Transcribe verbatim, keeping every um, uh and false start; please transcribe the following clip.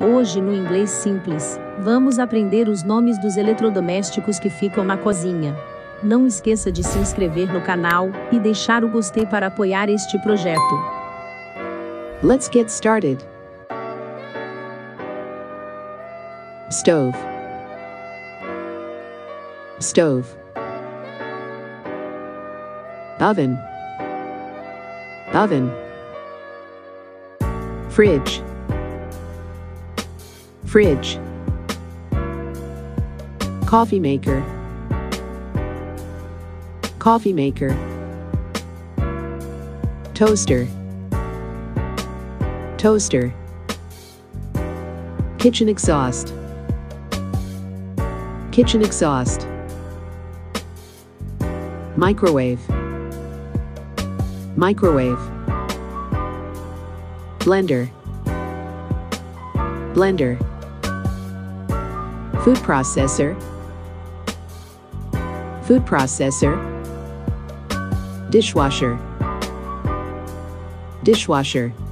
Hoje no Inglês Simples, vamos aprender os nomes dos eletrodomésticos que ficam na cozinha. Não esqueça de se inscrever no canal e deixar o gostei para apoiar este projeto. Let's get started. Stove. Stove. Oven. Oven. Fridge. Fridge. Coffee maker. Coffee maker. Toaster. Toaster. Kitchen exhaust. Kitchen exhaust. Microwave. Microwave. Blender. Blender. Food processor. Food processor. Dishwasher. Dishwasher.